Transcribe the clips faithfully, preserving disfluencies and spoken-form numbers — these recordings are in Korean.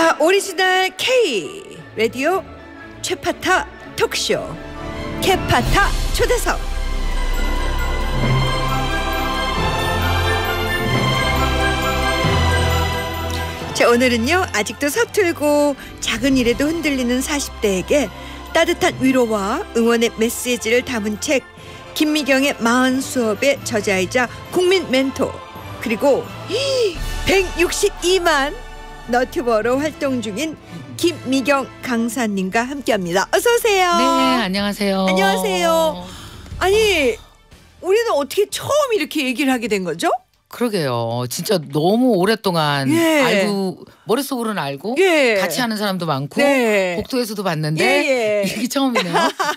자, 오리지널 K 라디오 최파타 토크쇼 캐파타 초대석. 자, 오늘은요 아직도 서툴고 작은 일에도 흔들리는 사십 대에게 따뜻한 위로와 응원의 메시지를 담은 책 김미경의 마흔 수업의 저자이자 국민 멘토, 그리고 백육십이만 너튜버로 활동 중인 김미경 강사님과 함께합니다. 어서 오세요. 네, 안녕하세요. 안녕하세요. 아니, 우리는 어떻게 처음 이렇게 얘기를 하게 된 거죠? 그러게요. 진짜 너무 오랫동안 예. 알고 머릿속으로는 알고 예. 같이 하는 사람도 많고 네. 복도에서도 봤는데 예, 예. 이게 처음이네요.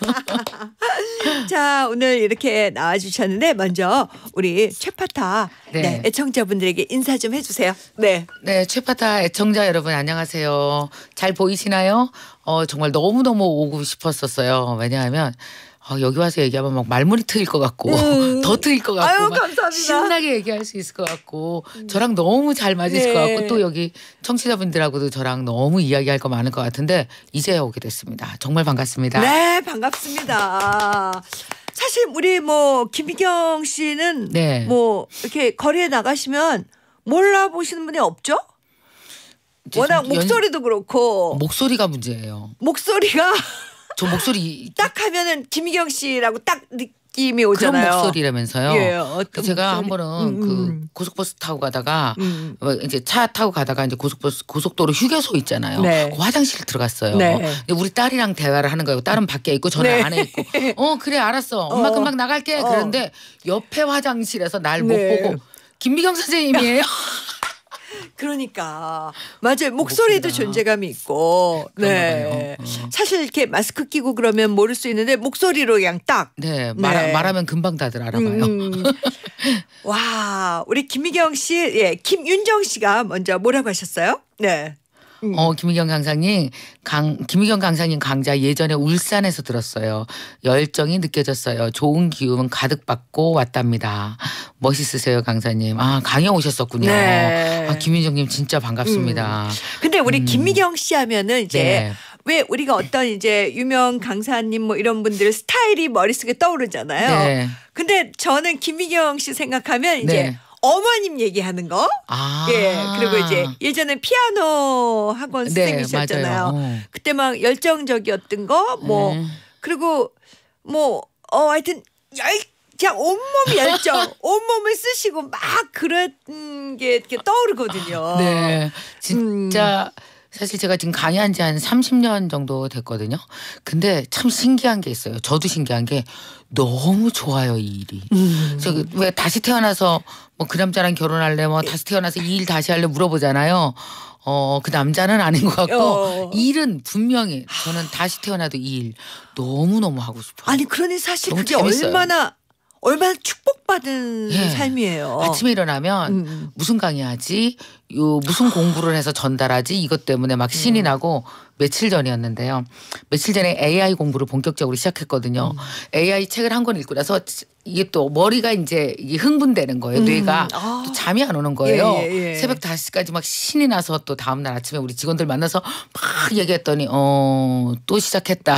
자, 오늘 이렇게 나와주셨는데 먼저 우리 최파타 네. 네, 애청자분들에게 인사 좀 해주세요. 네. 네, 최파타 애청자 여러분 안녕하세요. 잘 보이시나요? 어, 정말 너무너무 오고 싶었었어요. 왜냐하면 어, 여기 와서 얘기하면 막 말문이 트일 것 같고 음. 더 트일 것 같고 아유, 막 감사합니다. 신나게 얘기할 수 있을 것 같고 저랑 너무 잘 맞으실 네. 것 같고 또 여기 청취자분들하고도 저랑 너무 이야기할 거 많을 것 같은데 이제 오게 됐습니다. 정말 반갑습니다. 네, 반갑습니다. 사실 우리 뭐 김미경 씨는 네. 뭐 이렇게 거리에 나가시면 몰라보시는 분이 없죠? 이제 워낙 좀 연- 목소리도 그렇고 목소리가 문제예요. 목소리가 저 목소리 딱 하면은 김미경 씨라고 딱 느낌이 그런 오잖아요. 목소리라면서요. 예, 어떤 제가 목소리? 한 번은 음, 그 음. 고속버스 타고 가다가 음. 뭐 이제 차 타고 가다가 이제 고속버스 고속도로 휴게소 있잖아요. 네. 그 화장실 들어갔어요. 네. 근데 우리 딸이랑 대화를 하는 거예요. 딸은 밖에 있고 저는 네. 안에 있고. 어 그래 알았어. 엄마 어. 금방 나갈게. 어. 그런데 옆에 화장실에서 날 못 네. 보고 김미경 선생님이에요. 그러니까 맞아요. 목소리도 목소리가. 존재감이 있고. 그런가 네. 봐요. 어. 사실 이렇게 마스크 끼고 그러면 모를 수 있는데 목소리로 그냥 딱. 네, 말, 네. 말하면 금방 다들 알아봐요. 음. 와, 우리 김미경 씨, 예, 김윤정 씨가 먼저 뭐라고 하셨어요? 네. 음. 어, 김미경 강사님, 강, 김미경 강사님 강좌 예전에 울산에서 들었어요. 열정이 느껴졌어요. 좋은 기운 가득 받고 왔답니다. 멋있으세요, 강사님. 아, 강에 오셨었군요. 네. 아, 김민정님 진짜 반갑습니다. 근데 우리 음. 김미경 씨 하면은 이제 네. 왜 우리가 어떤 이제 유명 강사님 뭐 이런 분들 스타일이 머릿속에 떠오르잖아요. 네. 근데 저는 김미경 씨 생각하면 이제 네. 어머님 얘기하는 거. 아. 예. 그리고 이제 예전에 피아노 학원 네, 선생님이셨잖아요. 맞아요. 어. 그때 막 열정적이었던 거 뭐 네. 그리고 뭐 어 하여튼 열 그냥 온몸 열정, 온몸을 쓰시고 막 그런 게 이렇게 떠오르거든요. 네. 진짜 사실 제가 지금 강의한 지 한 삼십 년 정도 됐거든요. 근데 참 신기한 게 있어요. 저도 신기한 게 너무 좋아요, 이 일이. 음. 저기 왜 다시 태어나서 뭐 그 남자랑 결혼할래 뭐 다시 태어나서 이 일 다시 할래 물어보잖아요. 어, 그 남자는 아닌 것 같고 어. 일은 분명히 저는 다시 태어나도 이 일 너무너무 하고 싶어요. 아니 그러니 사실 너무 그게 재밌어요. 얼마나 얼마나 축복받은 예. 삶이에요. 아침에 일어나면 음. 무슨 강의하지? 요 무슨 공부를 해서 전달하지? 이것 때문에 막 신이 나고 며칠 전이었는데요. 며칠 전에 에이아이 공부를 본격적으로 시작했거든요. 에이아이 책을 한 권 읽고 나서 이게 또 머리가 이제 이게 흥분되는 거예요. 음. 뇌가 아. 또 잠이 안 오는 거예요. 예, 예, 예. 새벽 다섯 시까지 막 신이 나서 또 다음날 아침에 우리 직원들 만나서 막 얘기했더니 어, 또 시작했다.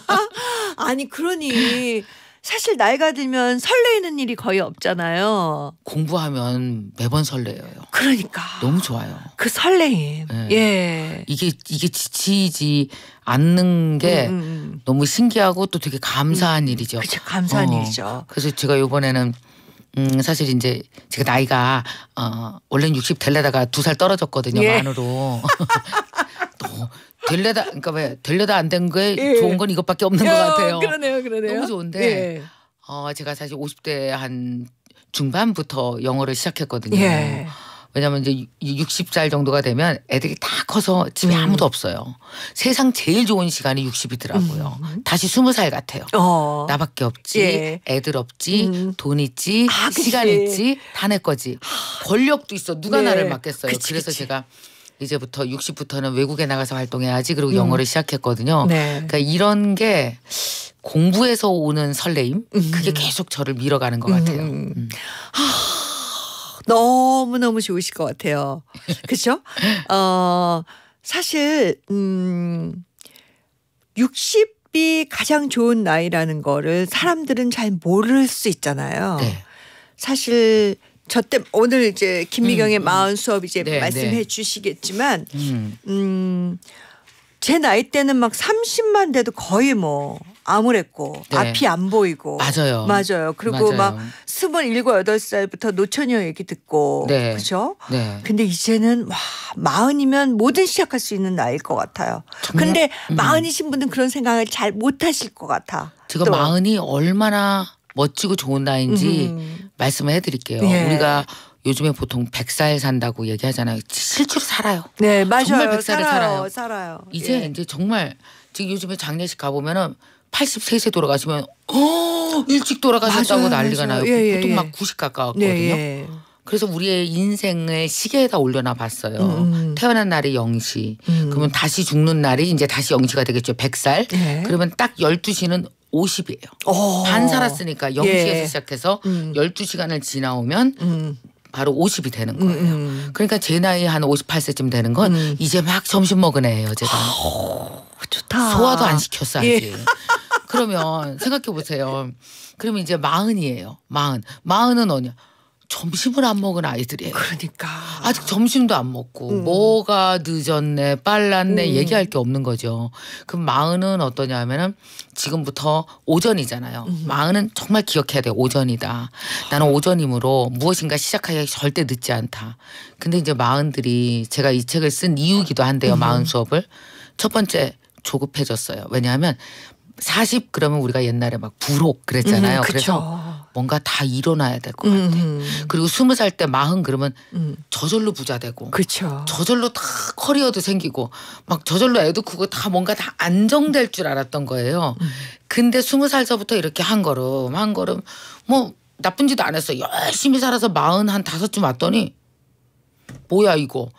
아니 그러니 사실 나이가 들면 설레이는 일이 거의 없잖아요. 공부하면 매번 설레요. 그러니까 너무 좋아요. 그 설레임. 네. 예. 이게 이게 지치지 않는 게 음, 음, 음. 너무 신기하고 또 되게 감사한 일이죠. 그쵸, 감사한 어. 일이죠. 그래서 제가 이번에는 음 사실 이제 제가 나이가 어 원래는 육십 될래다가 두 살 떨어졌거든요. 예. 만으로. 또 될래다 그러니까 왜 될래다 안 된 거에 예. 좋은 건 이것밖에 없는 것 어, 같아요. 그러네요, 그러네요. 너무 좋은데 예. 어 제가 사실 오십 대 한 중반부터 영어를 시작했거든요. 예. 왜냐면 이제 육십 살 정도가 되면 애들이 다 커서 집에 음. 아무도 없어요. 세상 제일 좋은 시간이 육십이더라고요. 음. 다시 스무 살 같아요. 어. 나밖에 없지, 예. 애들 없지, 음. 돈 있지, 아, 그치. 시간 있지, 다 내 거지. 권력도 있어. 누가 네. 나를 맡겠어요. 그치, 그래서 그치. 제가 이제부터 육십부터는 외국에 나가서 활동해야지. 그리고 음. 영어를 시작했거든요. 네. 그러니까 이런 게 공부에서 오는 설레임, 음. 그게 계속 저를 밀어가는 것 같아요. 음. 음. 너무너무 좋으실 것 같아요. 그렇죠? 어, 사실 음 육십이 가장 좋은 나이라는 거를 사람들은 잘 모를 수 있잖아요. 네. 사실 저 때 오늘 이제 김미경의 음, 음. 마흔 수업 이제 네, 말씀해 네. 주시겠지만 음. 음, 제 나이 때는 막 삼십만 돼도 거의 뭐 암울했고 네. 앞이 안 보이고 맞아요. 맞아요. 그리고 맞아요. 막 스물일곱 여덟 살부터 노처녀 얘기 듣고 네. 그렇죠? 네. 근데 이제는 와 마흔이면 뭐든 시작할 수 있는 나이일 것 같아요. 정말? 근데 음. 마흔이신 분은 그런 생각을 잘 못하실 것 같아. 제가 또. 마흔이 얼마나 멋지고 좋은 나이인지 음. 말씀을 해드릴게요. 예. 우리가 요즘에 보통 백 살 산다고 얘기하잖아요. 실제로 살아요. 네 맞아요. 정말 백 살을 살아요. 살아요. 살아요. 이제 예. 이제 정말 지금 요즘에 장례식 가보면은 팔십삼 세 돌아가시면 어 일찍 돌아가셨다고 맞아요, 난리가 맞아요. 나요. 예, 예, 보통 예. 막 구십 가까웠거든요. 네, 예. 그래서 우리의 인생을 시계에다 올려놔 봤어요. 음, 음. 태어난 날이 영 시. 음. 그러면 다시 죽는 날이 이제 다시 영 시가 되겠죠. 백 살. 예. 그러면 딱 열두 시는 오십이에요. 오. 반 살았으니까 영 시에서 예. 시작해서 음. 열두 시간을 지나오면 음. 바로 오십이 되는 음, 거예요. 음. 그러니까 제 나이 한 오십팔 세쯤 되는 건 음. 이제 막 점심 먹은 애예요. 제가. 좋다. 소화도 안 시켰어 아직. 예. 그러면 생각해 보세요. 그러면 이제 마흔이에요. 마흔. 마흔은 어냐? 점심을 안 먹은 아이들이에요. 그러니까. 아직 점심도 안 먹고 음. 뭐가 늦었네 빨랐네 음. 얘기할 게 없는 거죠. 그럼 마흔은 어떠냐 하면은 지금부터 오전이잖아요. 음. 마흔은 정말 기억해야 돼요. 오전이다. 나는 오전이므로 무엇인가 시작하기가 절대 늦지 않다. 근데 이제 마흔들이 제가 이 책을 쓴 이유기도 한데요. 음. 마흔 수업을. 첫 번째 조급해졌어요. 왜냐하면 사십 그러면 우리가 옛날에 막 부록 그랬잖아요. 음, 그래서 뭔가 다 일어나야 될 것 음, 같아. 음. 그리고 스무 살 때 마흔 그러면 음. 저절로 부자 되고 그렇죠. 저절로 다 커리어도 생기고 막 저절로 애도 크고 다 뭔가 다 안정될 줄 알았던 거예요. 음. 근데 스무 살서부터 이렇게 한 걸음 한 걸음 뭐 나쁜 짓도 안 했어. 열심히 살아서 마흔 한 다섯쯤 왔더니 뭐야 이거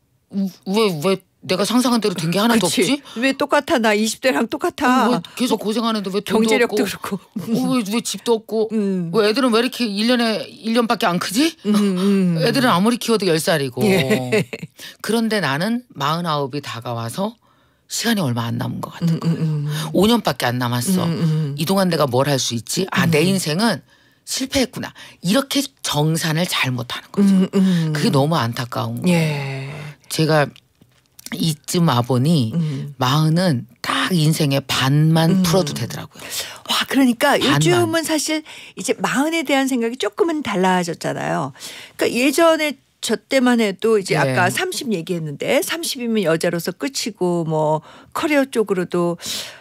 왜 왜 내가 상상한 대로 된 게 하나도 그치. 없지? 왜 똑같아? 나 이십 대랑 똑같아. 어, 왜 계속 고생하는데 왜 돈도 경제력도 없고 그렇고. 어, 왜, 왜 집도 없고 음. 왜 애들은 왜 이렇게 일 년에 일 년밖에 안 크지? 음, 음. 애들은 아무리 키워도 열 살이고 예. 그런데 나는 마흔아홉이 다가와서 시간이 얼마 안 남은 것 같은 음, 거예요. 음, 음. 오 년밖에 안 남았어. 음, 음. 이 동안 내가 뭘 할 수 있지? 아, 내 인생은 실패했구나. 이렇게 정산을 잘 못하는 거죠. 음, 음. 그게 너무 안타까운 거예요. 예. 제가 이쯤 와보니 음. 마흔은 딱 인생의 반만 음. 풀어도 되더라고요. 와, 그러니까 반만. 요즘은 사실 이제 마흔에 대한 생각이 조금은 달라졌잖아요. 그러니까 예전에 저 때만 해도 이제 네. 아까 삼십 얘기했는데 삼십이면 여자로서 끝이고 뭐 커리어 쪽으로도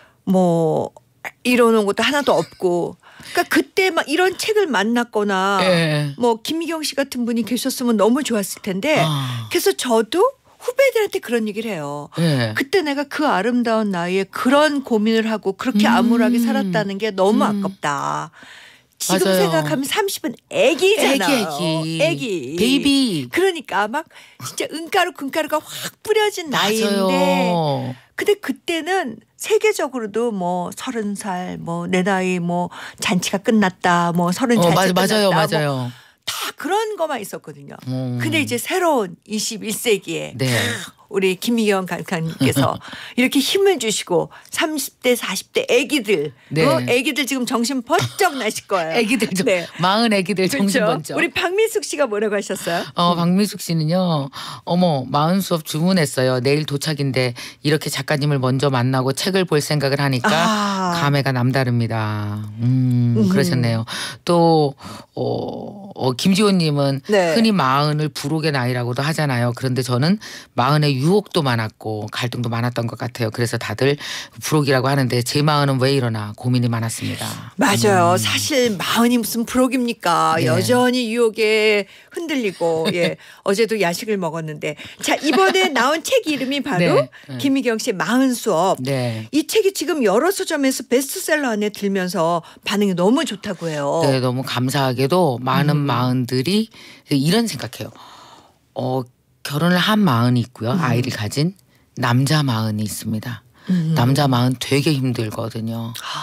뭐 이뤄놓은 것도 하나도 없고 그러니까 그때 막 이런 책을 만났거나 예. 뭐 김미경 씨 같은 분이 계셨으면 너무 좋았을 텐데 아. 그래서 저도 후배들한테 그런 얘기를 해요. 예. 그때 내가 그 아름다운 나이에 그런 고민을 하고 그렇게 음. 암울하게 살았다는 게 너무 음. 아깝다. 지금 맞아요. 생각하면 삼십은 애기잖아요. 애기, 애기. 애기. 베이비. 그러니까 막 진짜 은가루 금가루가 확 뿌려진 나이인데 맞아요. 근데 그때는 세계적으로도 뭐 서른 살, 뭐 내 나이 뭐 잔치가 끝났다, 뭐 서른 어, 잔치 맞, 끝났다, 맞아요, 뭐 맞아요. 다 그런 것만 있었거든요. 음. 근데 이제 새로운 이십일 세기에 네. 우리 김미경 강사님께서 이렇게 힘을 주시고 삼십 대, 사십 대 애기들, 네. 어? 애기들 지금 정신 번쩍 나실 거예요. 애기들 좀 네. 마흔 애기들 정신 그렇죠? 번쩍. 우리 박민숙 씨가 뭐라고 하셨어요? 어, 박미숙 씨는요, 어머, 마흔 수업 주문했어요. 내일 도착인데 이렇게 작가님을 먼저 만나고 책을 볼 생각을 하니까 아. 감회가 남다릅니다. 음, 음. 그러셨네요. 또, 어, 어, 김지호님은 네. 흔히 마흔을 부록의 나이라고도 하잖아요. 그런데 저는 마흔에 유혹도 많았고 갈등도 많았던 것 같아요. 그래서 다들 부록이라고 하는데 제 마흔은 왜 이러나 고민이 많았습니다. 맞아요. 사실 마흔이 무슨 부록입니까? 네. 여전히 유혹에 흔들리고 예 어제도 야식을 먹었는데 자 이번에 나온 책 이름이 바로 네. 네. 김미경 씨의 마흔 수업. 네. 이 책이 지금 여러 서점에서 베스트셀러 안에 들면서 반응이 너무 좋다고 해요. 네, 너무 감사하게도 많은 음. 마흔들이 이런 생각해요. 어, 결혼을 한 마흔이 있고요. 아이를 가진 남자 마흔이 있습니다. 음. 남자 마흔 되게 힘들거든요.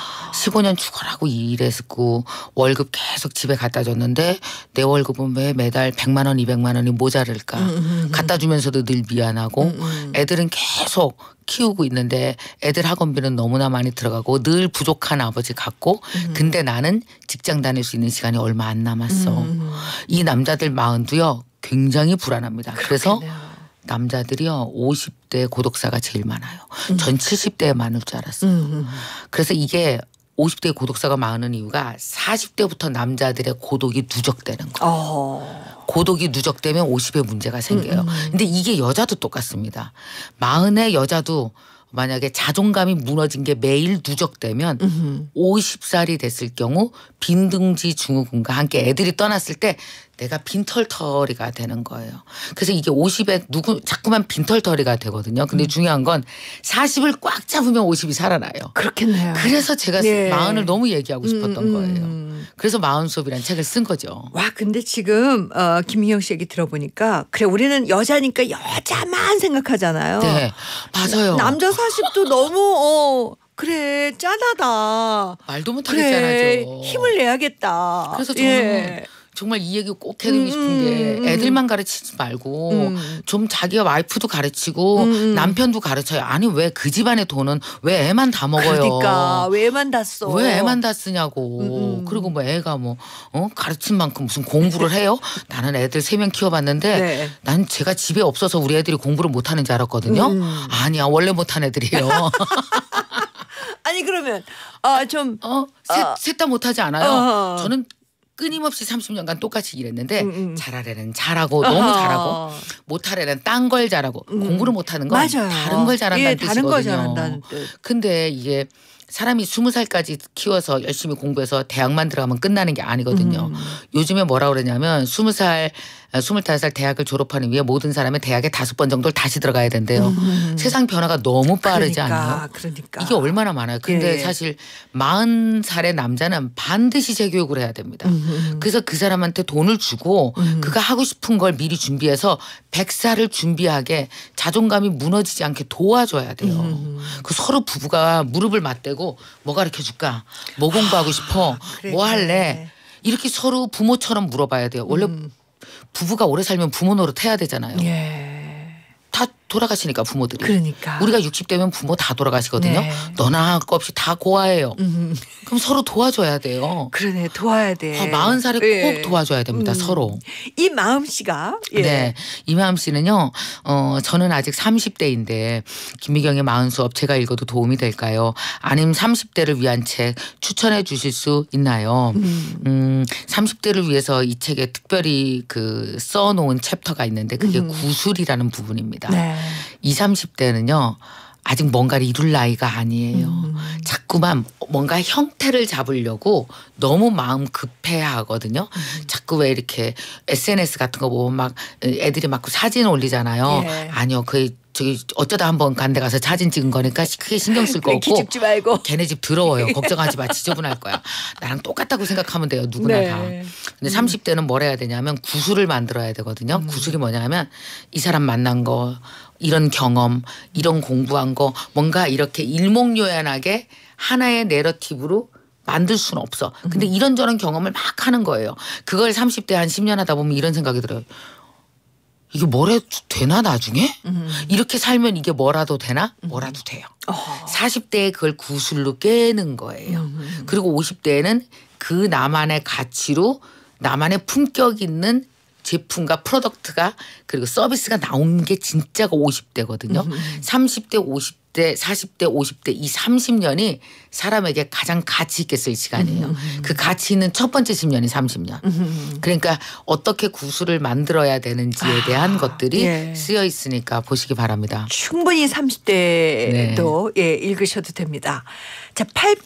십오 년 죽어라고 일했고 월급 계속 집에 갖다 줬는데 내 월급은 왜 매달 백만 원, 이백만 원이 모자랄까. 음, 음, 음. 갖다 주면서도 늘 미안하고 음, 음. 애들은 계속 키우고 있는데 애들 학원비는 너무나 많이 들어가고 늘 부족한 아버지 같고 음. 근데 나는 직장 다닐 수 있는 시간이 얼마 안 남았어. 음. 이 남자들 마음도요 굉장히 불안합니다. 그렇겠네요. 그래서 남자들이요 오십 대 고독사가 제일 많아요. 음. 전 칠십 대에 많을 줄 알았어요. 음. 그래서 이게 오십 대 고독사가 많은 이유가 사십 대부터 남자들의 고독이 누적되는 거예요. 어. 고독이 누적되면 오십에 문제가 생겨요. 음, 음. 근데 이게 여자도 똑같습니다. 마흔의 여자도 만약에 자존감이 무너진 게 매일 누적되면 음흠. 오십 살이 됐을 경우 빈둥지 증후군과 함께 애들이 떠났을 때 내가 빈털터리가 되는 거예요. 그래서 이게 오십에 누구 자꾸만 빈털터리가 되거든요. 근데 음. 중요한 건 사십을 꽉 잡으면 오십이 살아나요. 그렇겠네요. 그래서 제가 네. 마흔을 너무 얘기하고 싶었던 음, 음, 거예요. 그래서 마흔 수업이라는 책을 쓴 거죠. 와 근데 지금 어, 김미경 씨 얘기 들어보니까 그래 우리는 여자니까 여자만 생각하잖아요. 네 맞아요. 남자 사십도 너무 어, 그래 짠하다. 말도 못하게 그래, 짠하죠. 힘을 내야겠다. 그래서 저는 예. 정말 이 얘기 꼭 해드리고 싶은 게 음, 애들만 가르치지 말고 음. 좀 자기가 와이프도 가르치고 음. 남편도 가르쳐요. 아니 왜 그 집안의 돈은 왜 애만 다 먹어요. 그러니까 왜 애만 다 써. 왜 애만 다 쓰냐고. 음. 그리고 뭐 애가 뭐 어? 가르친 만큼 무슨 공부를 해요. 나는 애들 세 명 키워봤는데 네. 난 제가 집에 없어서 우리 애들이 공부를 못하는 줄 알았거든요. 음. 아니야 원래 못하는 애들이에요. 아니 그러면 어, 좀 어, 셋 다 어. 못하지 않아요. 어. 저는 끊임없이 삼십 년간 똑같이 일했는데 음, 음. 잘할 애는 잘하고 너무 어허. 잘하고 못할 애는 딴 걸 잘하고 음. 공부를 못하는 건 맞아요. 다른 걸 잘한다는 예, 뜻이거든요. 다른 걸 잘한다는 뜻. 근데 이게 사람이 스무 살까지 키워서 열심히 공부해서 대학만 들어가면 끝나는 게 아니거든요. 음. 요즘에 뭐라 그러냐면 스무 살, 스물다섯 살 대학을 졸업하는 위에 모든 사람이 대학에 다섯 번 정도를 다시 들어가야 된대요. 음. 세상 변화가 너무 빠르지 그러니까, 않나요? 그러니까. 이게 얼마나 많아요. 근데 예. 사실 마흔 살의 남자는 반드시 재교육을 해야 됩니다. 음. 그래서 그 사람한테 돈을 주고 음. 그가 하고 싶은 걸 미리 준비해서 백 살을 준비하게 자존감이 무너지지 않게 도와줘야 돼요. 음. 그 서로 부부가 무릎을 맞대고 뭐 가르쳐 줄까? 뭐 공부하고 싶어? 그래, 뭐 할래? 그래. 이렇게 서로 부모처럼 물어봐야 돼요. 원래 음. 부부가 오래 살면 부모 노릇 해야 되잖아요. 예. 다 돌아가시니까 부모들이. 그러니까. 우리가 육십 대면 부모 다 돌아가시거든요. 네. 너나 할 거 없이 다 고아예요. 음. 그럼 서로 도와줘야 돼요. 그러네 도와야 돼. 아, 마흔 살에 예. 꼭 도와줘야 됩니다. 음. 서로. 이 마음 씨가 예. 네. 이마음 씨는요. 어, 저는 아직 삼십 대인데 김미경의 마흔 수업 제가 읽어도 도움이 될까요? 아니면 삼십 대를 위한 책 추천해 주실 수 있나요? 음. 음, 삼십 대를 위해서 이 책에 특별히 그 써놓은 챕터가 있는데 그게 음. 구술이라는 부분입니다. 네. 이십, 삼십 대는요. 아직 뭔가를 이룰 나이가 아니에요. 음. 자꾸만 뭔가 형태를 잡으려고 너무 마음 급해야 하거든요. 음. 자꾸 왜 이렇게 에스엔에스 같은 거 보면 막 애들이 막 사진 올리잖아요. 예. 아니요. 그 저기 어쩌다 한번 간 데 가서 사진 찍은 거니까 크게 신경 쓸 거 그래, 없고. 기죽지 말고. 걔네 집 더러워요. 걱정하지 마. 지저분할 거야. 나랑 똑같다고 생각하면 돼요. 누구나 네. 다. 근데 삼십 대는 뭘 해야 되냐면 구술을 만들어야 되거든요. 음. 구술이 뭐냐면 이 사람 만난 거 이런 경험 이런 공부한 거 뭔가 이렇게 일목요연하게 하나의 내러티브로 만들 수는 없어. 근데 음. 이런저런 경험을 막 하는 거예요. 그걸 삼십 대 한 십 년 하다 보면 이런 생각이 들어요. 이게 뭐라도 되나 나중에? 음. 이렇게 살면 이게 뭐라도 되나? 뭐라도 돼요. 어. 사십 대에 그걸 구술로 깨는 거예요. 음. 그리고 오십 대에는 그 나만의 가치로 나만의 품격 있는 제품과 프로덕트가 그리고 서비스가 나온 게 진짜가 오십 대거든요. 음. 삼십 대, 오십 대, 사십 대, 오십 대 이 삼십 년이 사람에게 가장 가치 있게 쓸 시간이에요. 음. 그 가치 있는 첫 번째 십 년이 삼십 년. 음. 그러니까 어떻게 구술을 만들어야 되는지에 대한 아, 것들이 예. 쓰여 있으니까 보시기 바랍니다. 충분히 삼십 대도 예, 읽으셔도 됩니다. 자,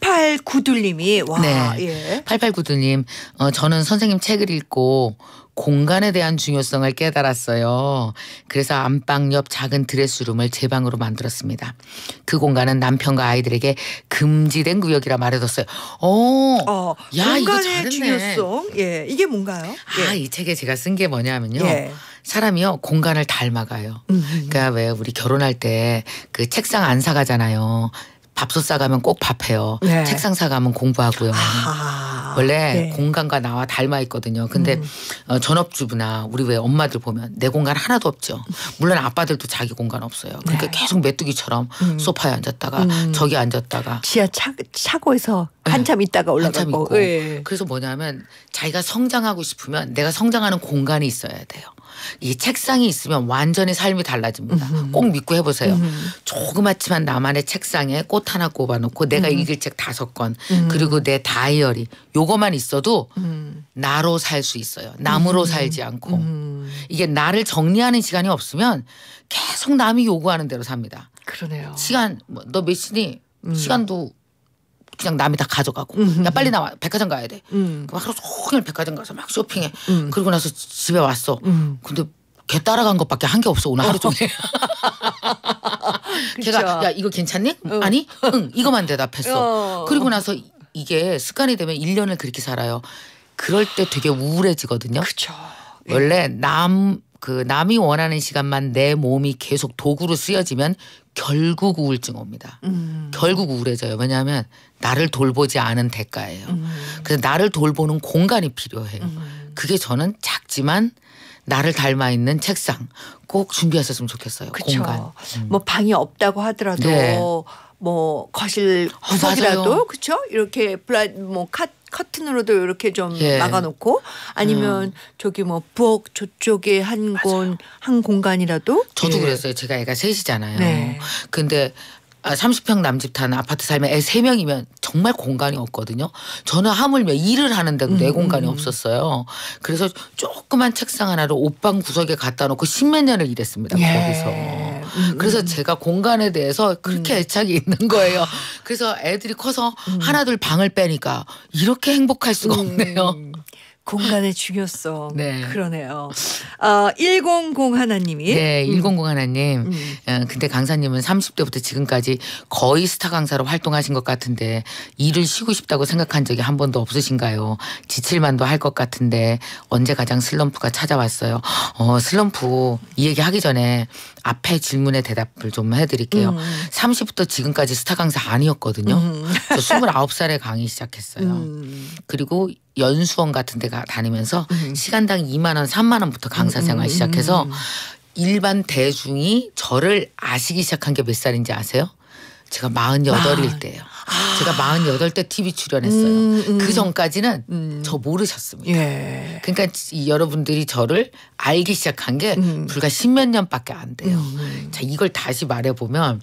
팔팔구둘님이 와, 네. 예. 팔팔구두님, 어, 저는 선생님 책을 읽고 공간에 대한 중요성을 깨달았어요. 그래서 안방 옆 작은 드레스룸을 제 방으로 만들었습니다. 그 공간은 남편과 아이들에게 금지된 구역이라 말해뒀어요. 오, 어, 야, 이거 공간의 잘했네. 중요성. 예, 이게 뭔가요? 아, 이 책에 제가 쓴 게 뭐냐면요. 예. 사람이요 공간을 닮아가요. 음. 그러니까 왜 우리 결혼할 때 그 책상 안 사가잖아요. 밥솥 싸가면 꼭 밥해요. 네. 책상 싸가면 공부하고요. 아, 원래 네. 공간과 나와 닮아 있거든요. 근데 음. 어, 전업주부나 우리 왜 엄마들 보면 내 공간 하나도 없죠. 물론 아빠들도 자기 공간 없어요. 그러니까 네. 계속 메뚜기처럼 음. 소파에 앉았다가 음. 저기 앉았다가 지하 차, 차고에서 한참 있다가 한참 올라가고. 있고. 예. 그래서 뭐냐면 자기가 성장하고 싶으면 내가 성장하는 공간이 있어야 돼요. 이 책상이 있으면 완전히 삶이 달라집니다. 음흠. 꼭 믿고 해보세요. 음흠. 조그맣지만 나만의 책상에 꽃 하나 꼽아놓고 내가 음. 읽을 책 다섯 권 음. 그리고 내 다이어리 요거만 있어도 음. 나로 살 수 있어요. 남으로 음. 살지 않고. 음. 이게 나를 정리하는 시간이 없으면 계속 남이 요구하는 대로 삽니다. 그러네요. 시간 뭐, 너 몇 시니? 음. 시간도 그냥 남이 다 가져가고 음. 야 빨리 나와 백화점 가야 돼. 음. 그럼 하루 종일 백화점 가서 막 쇼핑해. 음. 그러고 나서 집에 왔어. 음. 근데 걔 따라간 것밖에 한 게 없어 오늘 하루 종일. 걔가 야 이거 괜찮니? 응. 아니? 응 이거만 대답했어. 어. 그리고 나서 이게 습관이 되면 일 년을 그렇게 살아요. 그럴 때 되게 우울해지거든요. 그렇죠. 원래 남 그 남이 원하는 시간만 내 몸이 계속 도구로 쓰여지면 결국 우울증 옵니다. 음. 결국 우울해져요. 왜냐하면 나를 돌보지 않은 대가예요. 음. 그래서 나를 돌보는 공간이 필요해요. 음. 그게 저는 작지만 나를 닮아 있는 책상 꼭 준비하셨으면 좋겠어요. 그쵸. 공간. 음. 뭐 방이 없다고 하더라도 네. 뭐 거실 어, 구석이라도 맞아요. 그렇죠? 이렇게 블라 뭐 카, 커튼으로도 이렇게 좀 예. 막아놓고 아니면 음. 저기 뭐 부엌 저쪽에 한 공 한 공간이라도 저도 예. 그랬어요. 제가 애가 셋이잖아요. 네. 근데 아, 삼십 평 남집 타는 아파트 살면 애 세 명이면 정말 공간이 없거든요. 저는 하물며 일을 하는데도 내 음, 공간이 음. 없었어요. 그래서 조그만 책상 하나를 옷방 구석에 갖다 놓고 십몇 년을 일했습니다. 예. 거기서. 음, 그래서 음. 제가 공간에 대해서 그렇게 애착이 있는 거예요. 그래서 애들이 커서 하나둘 방을 빼니까 이렇게 행복할 수가 없네요. 음. 공간의 중요성. 네. 그러네요. 어, 일공공 하나님이. 네, 일공공 하나님. 음. 어, 근데 강사님은 삼십 대부터 지금까지 거의 스타 강사로 활동하신 것 같은데 일을 쉬고 싶다고 생각한 적이 한 번도 없으신가요? 지칠만도 할 것 같은데 언제 가장 슬럼프가 찾아왔어요? 어, 슬럼프 이 얘기 하기 전에 앞에 질문에 대답을 좀 해드릴게요. 음. 삼십부터 지금까지 스타 강사 아니었거든요. 음. 저 스물아홉 살에 강의 시작했어요. 음. 그리고 연수원 같은 데 가- 다니면서 음. 시간당 이만 원, 삼만 원부터 강사 생활 시작해서 음. 일반 대중이 저를 아시기 시작한 게 몇 살인지 아세요? 제가 마흔여덟일 아. 때예요. 제가 마흔여덟 때 티비 출연했어요. 음, 음. 그 전까지는 음. 저 모르셨습니다. 예. 그러니까 이 여러분들이 저를 알기 시작한 게 음. 불과 십몇 년밖에 안 돼요. 음. 자, 이걸 다시 말해보면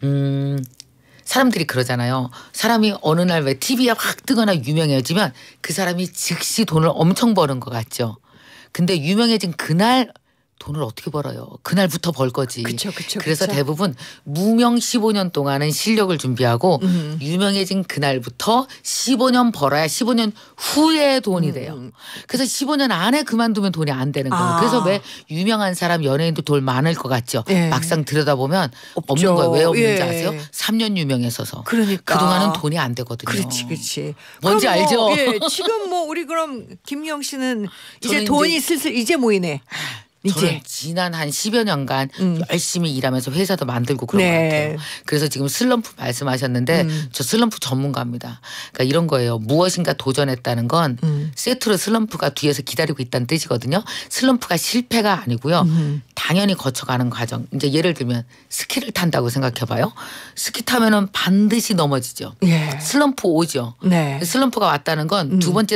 음, 사람들이 그러잖아요. 사람이 어느 날 왜 티비에 확 뜨거나 유명해지면 그 사람이 즉시 돈을 엄청 버는 것 같죠. 근데 유명해진 그날 돈을 어떻게 벌어요? 그날부터 벌 거지. 그쵸, 그쵸, 그래서 그쵸. 대부분 무명 십오 년 동안은 실력을 준비하고 음. 유명해진 그날부터 십오 년 벌어야 십오 년 후에 돈이 돼요. 음. 그래서 십오 년 안에 그만두면 돈이 안 되는 거예요. 아. 그래서 왜 유명한 사람 연예인도 돈 많을 것 같죠. 예. 막상 들여다보면 없죠. 없는 거예요. 왜 없는지 예. 아세요? 삼 년 유명했어서. 그러니까. 그동안은 돈이 안 되거든요. 그렇지, 그렇지. 뭔지 그럼 뭐, 알죠? 예, 지금 뭐 우리 그럼 김미영 씨는 이제 저는 돈이 이제- 슬슬 이제 모이네. 저는 이제. 지난 한 십여 년간 음. 열심히 일하면서 회사도 만들고 그런 네. 것 같아요. 그래서 지금 슬럼프 말씀하셨는데 음. 저 슬럼프 전문가입니다. 그러니까 이런 거예요. 무엇인가 도전했다는 건 음. 세트로 슬럼프가 뒤에서 기다리고 있다는 뜻이거든요. 슬럼프가 실패가 아니고요. 음. 당연히 거쳐가는 과정. 이제 예를 들면 스키를 탄다고 생각해봐요. 스키 타면은 반드시 넘어지죠. 예. 슬럼프 오죠. 네. 슬럼프가 왔다는 건 두 번째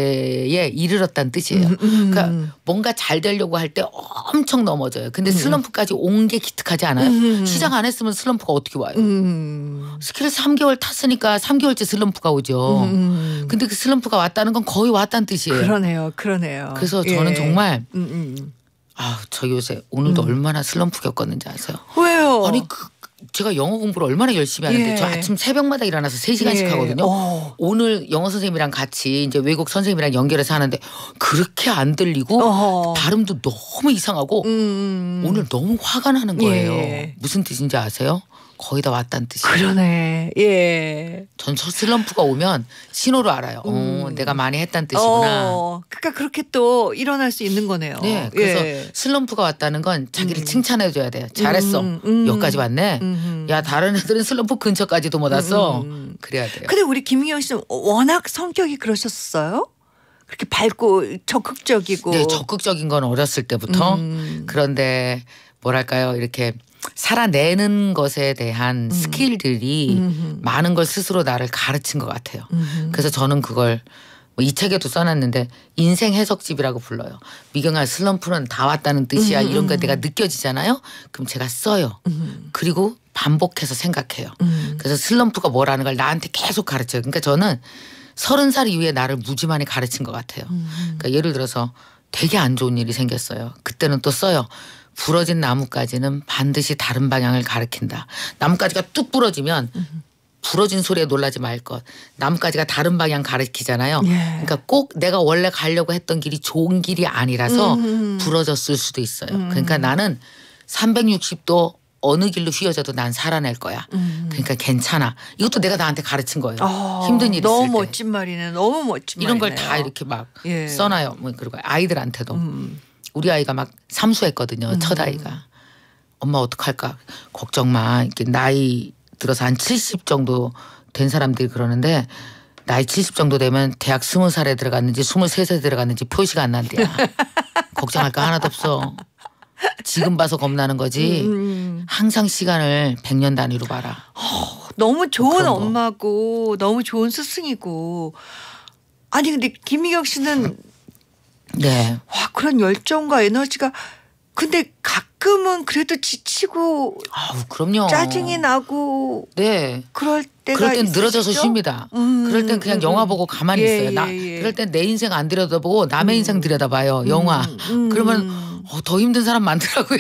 단계에 이르렀다는 뜻이에요. 음, 음. 그러니까 뭔가 잘 되려고 할 때 엄청 넘어져요. 근데 슬럼프까지 온 게 기특하지 않아요? 음. 시작 안 했으면 슬럼프가 어떻게 와요? 음. 스키를 삼 개월 탔으니까 삼 개월째 슬럼프가 오죠. 음. 근데 그 슬럼프가 왔다는 건 거의 왔다는 뜻이에요. 그러네요. 그러네요. 그래서 예. 저는 정말 음, 음. 아, 저 요새 오늘도 얼마나 슬럼프 겪었는지 아세요? 왜요? 아니 그 제가 영어 공부를 얼마나 열심히 하는데 예. 저 아침 새벽마다 일어나서 세 시간씩 예. 하거든요. 어. 오늘 영어 선생님이랑 같이 이제 외국 선생님이랑 연결해서 하는데 그렇게 안 들리고 어허. 발음도 너무 이상하고 음. 오늘 너무 화가 나는 거예요. 예. 무슨 뜻인지 아세요? 거의 다 왔다는 뜻이에요. 그러네. 예. 전 슬럼프가 오면 신호로 알아요. 음. 어, 내가 많이 했다는 뜻이구나. 어, 그러니까 그렇게 또 일어날 수 있는 거네요. 네, 그래서 예. 슬럼프가 왔다는 건 자기를 음. 칭찬해줘야 돼요. 잘했어. 음, 음. 여기까지 왔네. 음. 야 다른 애들은 슬럼프 근처까지도 못 왔어. 음. 그래야 돼요. 근데 우리 김미경 씨는 워낙 성격이 그러셨어요? 그렇게 밝고 적극적이고. 네, 적극적인 건 어렸을 때부터. 음. 그런데 뭐랄까요, 이렇게 살아내는 것에 대한 음. 스킬들이 음흠. 많은 걸 스스로 나를 가르친 것 같아요. 음흠. 그래서 저는 그걸 뭐 이 책에도 써놨는데 인생 해석집이라고 불러요. 미경아 슬럼프는 다 왔다는 뜻이야. 음. 이런 거 내가 느껴지잖아요. 그럼 제가 써요. 음. 그리고 반복해서 생각해요. 음. 그래서 슬럼프가 뭐라는 걸 나한테 계속 가르쳐요. 그러니까 저는 서른 살 이후에 나를 무지 많이 가르친 것 같아요. 음. 그러니까 예를 들어서 되게 안 좋은 일이 생겼어요. 그때는 또 써요. 부러진 나뭇가지는 반드시 다른 방향을 가리킨다. 나뭇가지가 뚝 부러지면 부러진 소리에 놀라지 말 것. 나뭇가지가 다른 방향 가리키잖아요. 예. 그러니까 꼭 내가 원래 가려고 했던 길이 좋은 길이 아니라서 음. 부러졌을 수도 있어요. 음. 그러니까 나는 삼백육십 도 어느 길로 휘어져도 난 살아낼 거야. 음. 그러니까 괜찮아. 이것도 내가 나한테 가르친 거예요. 어, 힘든 일 너무 있을 때. 멋진 말이네. 너무 멋진 이런 말이네요. 걸 다 이렇게 막 예. 써놔요. 뭐 그리고 아이들한테도. 음. 우리 아이가 막 삼수했거든요. 음. 첫 아이가. 엄마 어떡할까. 걱정 마. 이렇게 나이 들어서 한 칠십 정도 된 사람들이 그러는데 나이 칠십 정도 되면 대학 스무 살에 들어갔는지 스물세 세 들어갔는지 표시가 안 난대야. 걱정할 거 하나도 없어. 지금 봐서 겁나는 거지. 음. 항상 시간을 백 년 단위로 봐라. 너무 좋은 그런 거. 엄마고 너무 좋은 스승이고. 아니 근데 김미경 씨는 네. 와 그런 열정과 에너지가 근데 가끔은 그래도 지치고 아우 그럼요. 짜증이 나고 네. 그럴 때가 그럴 땐 있으시죠? 늘어져서 쉽니다. 음, 그럴 땐 그냥 음, 영화 음. 보고 가만히 예, 있어요. 나 예, 예. 그럴 땐 내 인생 안 들여다보고 남의 음. 인생 들여다봐요. 영화. 음. 그러면 어, 더 힘든 사람 많더라고요.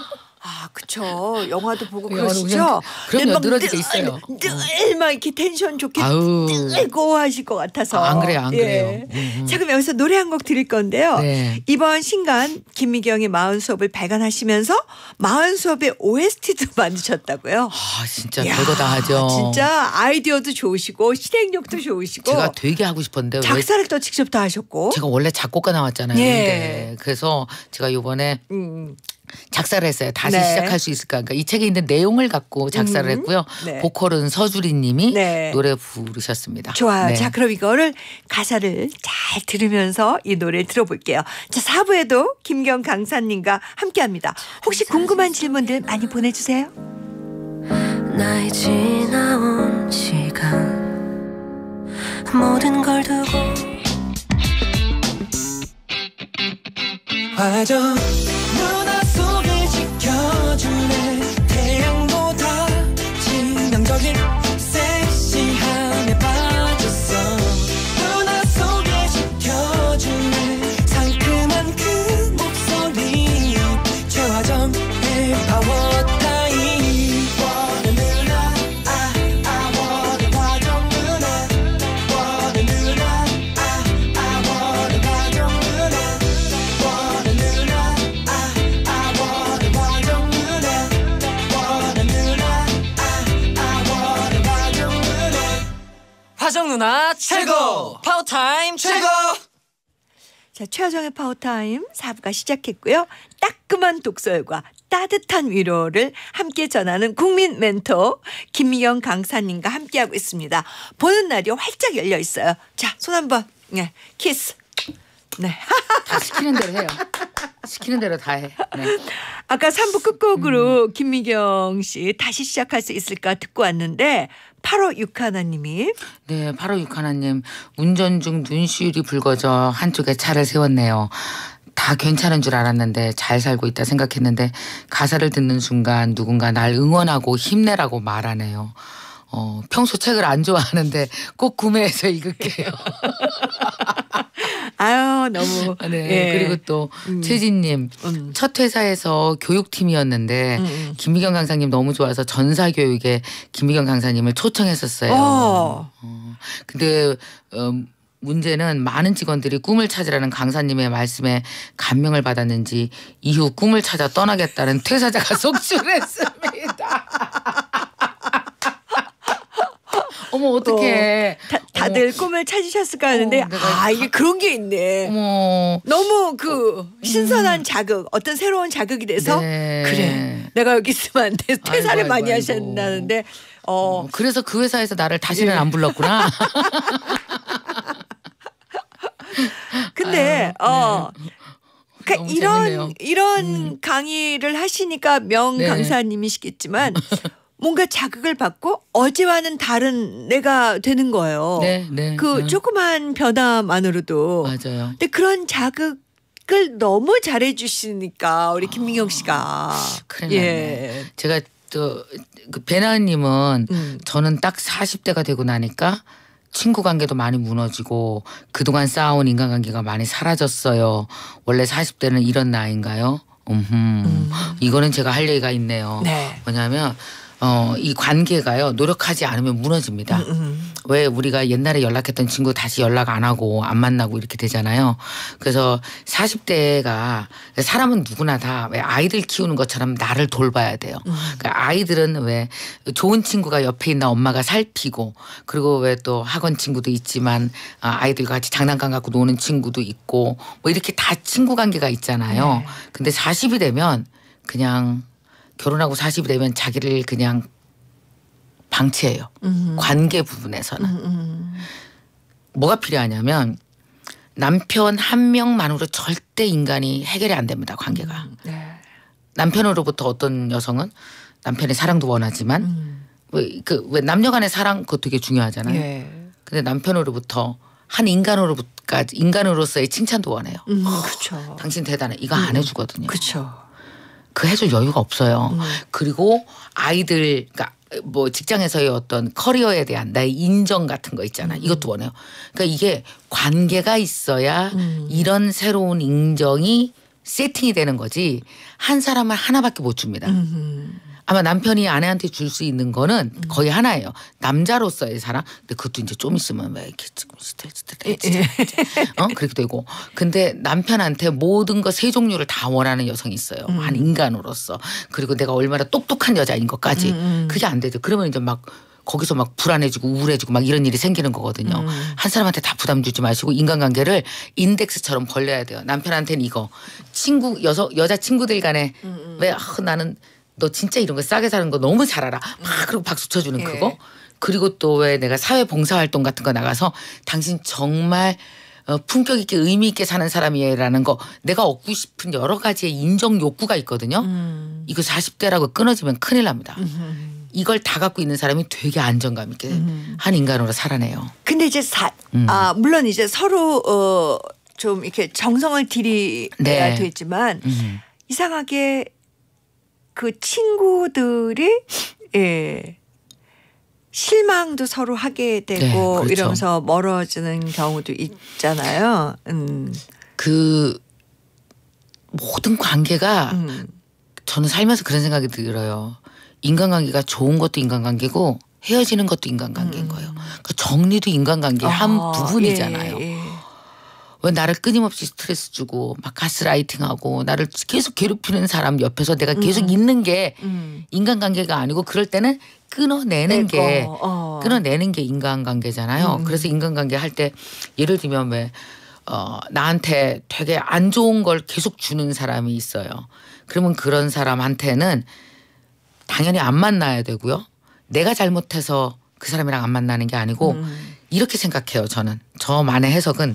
아, 그쵸. 영화도 보고 영화도 그러시죠? 그냥- 그럼요. 근데 막 늘어지게 늘, 있어요. 늘 막 이렇게 텐션 좋게 아우. 뜨고 하실 것 같아서. 아, 안 그래요, 안 예. 그래요. 음, 음. 자, 그럼 여기서 노래 한 곡 드릴 건데요. 네. 이번 신간 김미경의 마흔 수업을 발간하시면서 마흔 수업의 오에스티도 만드셨다고요? 아 진짜 이야, 별거 다 하죠. 진짜 아이디어도 좋으시고 실행력도 좋으시고 제가 되게 하고 싶었는데 왜 작사를 또 직접 다 하셨고. 제가 원래 작곡가 나왔잖아요. 예. 근데 그래서 제가 이번에 음. 작사를 했어요. 다시 네. 시작할 수 있을까. 그러니까 이 책에 있는 내용을 갖고 작사를 음. 했고요. 네. 보컬은 서주리 님이 네. 노래 부르셨습니다. 좋아요. 네. 자, 그럼 이거를 가사를 잘 들으면서 이 노래를 들어볼게요. 자, 사 부에도 김경 강사님과 함께합니다. 혹시 궁금한 질문들 많이 보내주세요. 나의 지나온 시간 모든 걸 두고 화정 누나 속을 지켜주네 태양보다 치명적인 섹시함에 빠졌어 누나 속에 지켜주네 상큼한 그 목소리 최화정의 파워타임 원해 누나 아, 아 원해 화정 누나 원해 누나 아, 아 원해 화정 누나 원해 누나 아, 아 원해 화정 누나 원해 누나 아, 아 원해 화정 누나 화정 누나 최고 파워타임 최고 자, 최하정의 파워타임 사 부가 시작했고요. 따끔한 독설과 따뜻한 위로를 함께 전하는 국민 멘토 김미경 강사님과 함께하고 있습니다. 보는 날이 활짝 열려 있어요. 자, 손 한번 네, 키스. 네. 다 시키는 대로 해요. 시키는 대로 다 해. 네. 아까 삼 부 끝곡으로 김미경 씨 다시 시작할 수 있을까 듣고 왔는데 팔오육일 님이 네, 바로 육하나님 운전 중 눈시울이 붉어져 한쪽에 차를 세웠네요. 다 괜찮은 줄 알았는데 잘 살고 있다 생각했는데 가사를 듣는 순간 누군가 날 응원하고 힘내라고 말하네요. 어, 평소 책을 안 좋아하는데 꼭 구매해서 읽을게요. 아유 너무 네. 예. 그리고 또 음. 최진님 음. 첫 회사에서 교육팀이었는데 음, 음. 김미경 강사님 너무 좋아서 전사교육에 김미경 강사님을 초청했었어요. 어. 어, 근데 어, 문제는 많은 직원들이 꿈을 찾으라는 강사님의 말씀에 감명을 받았는지 이후 꿈을 찾아 떠나겠다는 퇴사자가 속출했습니다. 어머 어떡해. 어, 다, 다들 꿈을 찾으셨을까 하는데 어, 내가 아 이게 그런 게 있네. 어머. 너무 그 신선한 자극, 어떤 새로운 자극이 돼서 네. 그래 내가 여기 있으면 안 돼. 퇴사를 아이고, 많이 아이고, 하셨다는데 어 어, 그래서 그 회사에서 나를 다시는 예. 안 불렀구나. 근데 아유, 어 네. 그러니까 너무 이런 재밌네요. 이런 음. 강의를 하시니까 명 네. 강사님이시겠지만 뭔가 자극을 받고 어제와는 다른 내가 되는 거예요. 네, 네. 그 음. 조그만 변화만으로도. 맞아요. 근데 그런 자극을 너무 잘해 주시니까 우리 김민경 씨가 큰일 났네. 예. 제가 또 그 배나님은 음. 저는 딱 사십 대가 되고 나니까 친구 관계도 많이 무너지고 그동안 쌓아온 인간관계가 많이 사라졌어요. 원래 사십 대는 이런 나이인가요? 음흠. 음. 이거는 제가 할 얘기가 있네요. 네. 뭐냐면 어, 이 관계가요. 노력하지 않으면 무너집니다. 음, 음. 왜 우리가 옛날에 연락했던 친구 다시 연락 안 하고 안 만나고 이렇게 되잖아요. 그래서 사십 대가 사람은 누구나 다 왜 아이들 키우는 것처럼 나를 돌봐야 돼요. 음. 그러니까 아이들은 왜 좋은 친구가 옆에 있나 엄마가 살피고 그리고 왜 또 학원 친구도 있지만 아이들과 같이 장난감 갖고 노는 친구도 있고 뭐 이렇게 다 친구 관계가 있잖아요. 네. 근데 사십이 되면 그냥 결혼하고 사십이 되면 자기를 그냥 방치해요. 음. 관계 부분에서는. 음, 음. 뭐가 필요하냐면 남편 한 명만으로 절대 인간이 해결이 안 됩니다. 관계가. 네. 남편으로부터 어떤 여성은 남편의 사랑도 원하지만 음. 왜, 그, 왜 남녀 간의 사랑 그거 되게 중요하잖아요. 예. 근데 남편으로부터 한 인간으로부터까지 인간으로서의 칭찬도 원해요. 음, 그렇죠. 당신 대단해. 이거 안 해주거든요. 그렇죠. 그 해줄 여유가 없어요. 음. 그리고 아이들, 그러니까 뭐 직장에서의 어떤 커리어에 대한 나의 인정 같은 거 있잖아. 음. 이것도 원해요. 그러니까 이게 관계가 있어야 음. 이런 새로운 인정이 세팅이 되는 거지 한 사람은 하나밖에 못 줍니다. 음. 아마 남편이 아내한테 줄 수 있는 거는 거의 하나예요. 남자로서의 사랑. 근데 그것도 이제 좀 있으면 왜 이렇게 스트레스 스트레스 어 그렇게 되고. 근데 남편한테 모든 거 세 종류를 다 원하는 여성이 있어요. 음. 한 인간으로서. 그리고 내가 얼마나 똑똑한 여자인 것까지. 음. 그게 안 되죠. 그러면 이제 막 거기서 막 불안해지고 우울해지고 막 이런 일이 생기는 거거든요. 음. 한 사람한테 다 부담 주지 마시고 인간관계를 인덱스처럼 벌려야 돼요. 남편한테는 이거. 친구 여서 여자 친구들 간에 음. 왜 아, 나는 너 진짜 이런 거 싸게 사는 거 너무 잘 알아. 막 그러고 박수 쳐주는 예. 그거. 그리고 또 왜 내가 사회 봉사활동 같은 거 나가서 당신 정말 어, 품격 있게 의미 있게 사는 사람이에요라는 거 내가 얻고 싶은 여러 가지의 인정 욕구가 있거든요. 음. 이거 사십 대라고 끊어지면 큰일 납니다. 음. 이걸 다 갖고 있는 사람이 되게 안정감 있게 음. 한 인간으로 살아내요. 근데 이제 사, 음. 아 물론 이제 서로 어, 좀 이렇게 정성을 들이야 네. 되지만 음. 이상하게 그 친구들이 예. 실망도 서로 하게 되고 네, 그렇죠. 이러면서 멀어지는 경우도 있잖아요. 음. 그 모든 관계가 음. 저는 살면서 그런 생각이 들어요. 인간관계가 좋은 것도 인간관계고 헤어지는 것도 인간관계인 음. 거예요. 그러니까 정리도 인간관계의 한 아, 부분이잖아요. 예, 예. 왜 나를 끊임없이 스트레스 주고 막 가스라이팅하고 나를 계속 괴롭히는 사람 옆에서 내가 계속 음. 있는 게 음. 인간관계가 아니고 그럴 때는 끊어내는 내거, 게 어. 끊어내는 게 인간관계잖아요. 음. 그래서 인간관계 할 때 예를 들면 왜 어, 나한테 되게 안 좋은 걸 계속 주는 사람이 있어요. 그러면 그런 사람한테는 당연히 안 만나야 되고요. 내가 잘못해서 그 사람이랑 안 만나는 게 아니고 음. 이렇게 생각해요. 저는 저만의 해석은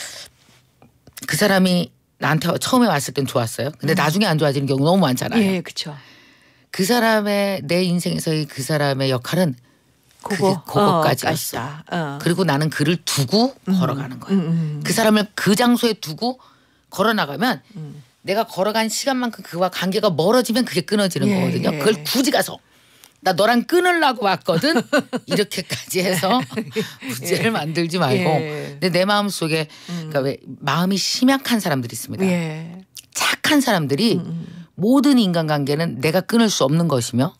그 사람이 나한테 처음에 왔을 땐 좋았어요. 근데 음. 나중에 안 좋아지는 경우 너무 많잖아요. 예, 그렇죠. 그 사람의 내 인생에서의 그 사람의 역할은 그게 그거 그거까지였어. 어, 어. 그리고 나는 그를 두고 음. 걸어가는 거예요. 음, 음. 그 사람을 그 장소에 두고 걸어 나가면 음. 내가 걸어간 시간만큼 그와 관계가 멀어지면 그게 끊어지는 예, 거거든요. 예. 그걸 굳이 가서 나 너랑 끊으려고 왔거든. 이렇게까지 해서 문제를 만들지 말고. 예. 근데 내 마음 속에 음. 그러니까 왜 마음이 심약한 사람들이 있습니다. 예. 착한 사람들이 음, 음. 모든 인간관계는 내가 끊을 수 없는 것이며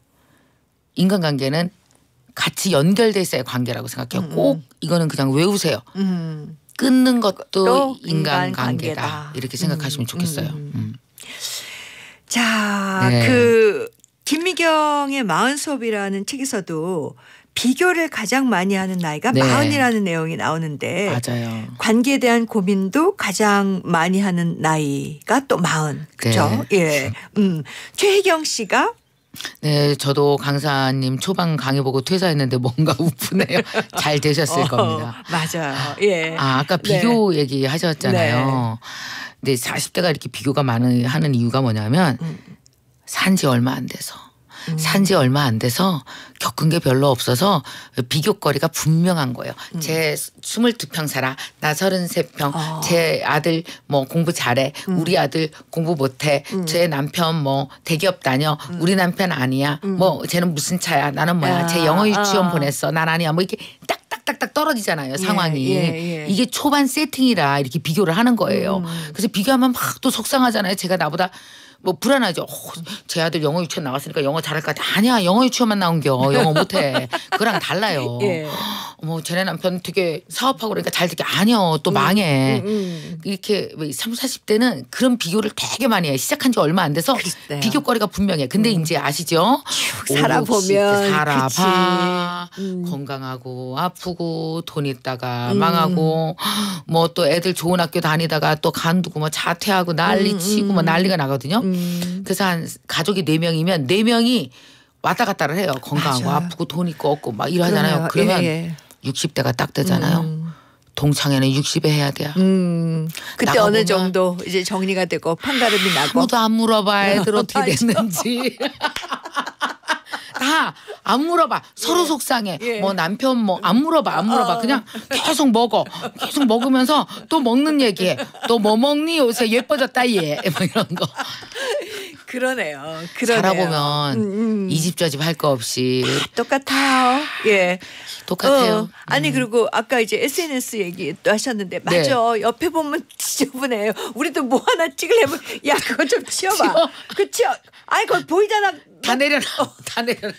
인간관계는 같이 연결돼 있어야 관계라고 생각해요. 음, 꼭 이거는 그냥 외우세요. 음. 끊는 것도 또 인간관계다. 인간관계다. 이렇게 생각하시면 음, 좋겠어요. 음, 음. 자, 네. 그 김미경의 마흔 수업이라는 책에서도 비교를 가장 많이 하는 나이가 네. 마흔이라는 내용이 나오는데 맞아요. 관계에 대한 고민도 가장 많이 하는 나이가 또 마흔. 그렇죠? 네. 예. 음. 최혜경 씨가 네, 저도 강사님 초반 강의 보고 퇴사했는데 뭔가 우프네요. 잘 되셨을 어, 겁니다. 맞아요. 예. 아, 아까 비교 얘기 하셨잖아요. 근데 사십 대가 이렇게 비교가 많은 하는 이유가 뭐냐면 음. 산지 얼마 안 돼서 음. 산지 얼마 안 돼서 겪은 게 별로 없어서 비교거리가 분명한 거예요. 음. 제 스물두 평 살아. 나 서른세 평. 어. 제 아들 뭐 공부 잘해. 음. 우리 아들 공부 못해. 음. 제 남편 뭐 대기업 다녀. 음. 우리 남편 아니야. 음. 뭐 쟤는 무슨 차야. 나는 뭐야. 아. 쟤 영어 유치원 아. 보냈어. 난 아니야. 뭐 이렇게 딱딱딱딱 떨어지잖아요. 상황이. 예, 예, 예. 이게 초반 세팅이라 이렇게 비교를 하는 거예요. 음. 그래서 비교하면 막 또 속상하잖아요. 제가 나보다 뭐 불안하죠. 어, 제 아들 영어 유치원 나왔으니까 영어 잘할 것 같아. 아니야. 영어 유치원만 나온겨. 영어 못해. 그거랑 달라요. 예. 뭐 쟤네 남편 되게 사업하고 그러니까 잘 되게 아니요. 또 망해. 음, 음. 이렇게 삼십, 사십 대는 그런 비교를 되게 많이 해. 시작한 지 얼마 안 돼서 그래요. 비교거리가 분명해. 근데 음. 이제 아시죠? 살아보면 살아봐. 음. 건강하고 아프고 돈 있다가 음. 망하고 뭐 또 애들 좋은 학교 다니다가 또 간두고 뭐 자퇴하고 난리 음, 치고 음. 뭐 난리가 나거든요. 음. 그래서 한 가족이 네 명이면 네 명이 왔다 갔다를 해요. 건강하고 맞아요. 아프고 돈 있고 없고 막 이러잖아요. 그러네요. 그러면 예, 예. 육십 대가 딱 되잖아요. 음. 동창회는 육십에 해야 돼요. 음. 그때 나가보면 어느 정도 이제 정리가 되고 판가름이 나고. 아무도 안 물어봐. 애들 어떻게 맞아. 됐는지. 다 안 물어봐. 서로 속상해. 예. 뭐 남편 뭐 안 물어봐. 안 물어봐. 어. 그냥 계속 먹어. 계속 먹으면서 또 먹는 얘기해. 또 뭐 먹니 요새 예뻐졌다 얘. 뭐 이런 거. 그러네요. 그러네요. 살아보면 음, 음. 이 집 저 집 할 거 없이 똑같아요. 예. 똑같아요. 어. 아니 음. 그리고 아까 이제 에스엔에스 얘기 또 하셨는데 네. 맞아. 옆에 보면 지저분해요. 우리도 뭐 하나 찍으려면 야 그거 좀 치워봐. 치워. 그 치워. 아니 그거 보이잖아. 다 내려놔. 다 내려놔.